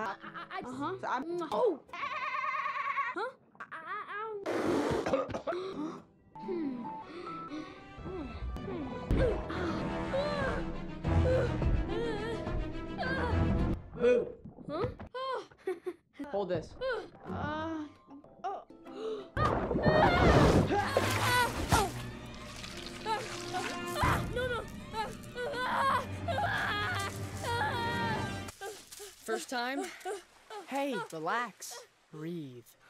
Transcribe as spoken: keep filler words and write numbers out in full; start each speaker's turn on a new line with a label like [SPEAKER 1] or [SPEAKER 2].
[SPEAKER 1] I, I,
[SPEAKER 2] Uh-huh.
[SPEAKER 1] I'm,
[SPEAKER 2] Oh!
[SPEAKER 1] huh?
[SPEAKER 2] Boo!
[SPEAKER 1] Huh?
[SPEAKER 2] Hold this.
[SPEAKER 1] Uh, oh. No, no.
[SPEAKER 2] First time? Hey, relax. Breathe.